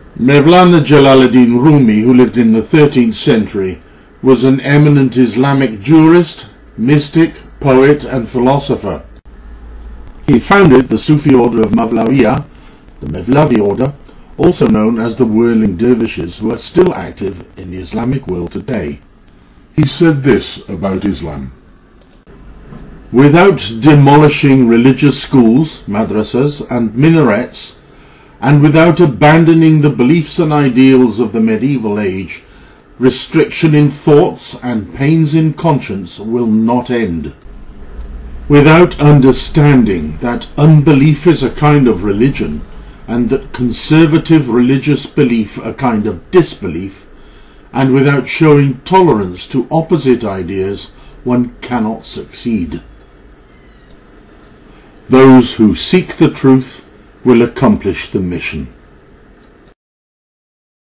Mevlana Jalal Rumi, who lived in the 13th century, was an eminent Islamic jurist, mystic, poet and philosopher. He founded the Sufi order of Mevlana, the Mevlevi order, also known as the Whirling Dervishes, who are still active in the Islamic world today. He said this about Islam: "Without demolishing religious schools, madrasas and minarets, and without abandoning the beliefs and ideals of the medieval age, restriction in thoughts and pains in conscience will not end. Without understanding that unbelief is a kind of religion, and that conservative religious belief a kind of disbelief, and without showing tolerance to opposite ideas, one cannot succeed. Those who seek the truth will accomplish the mission."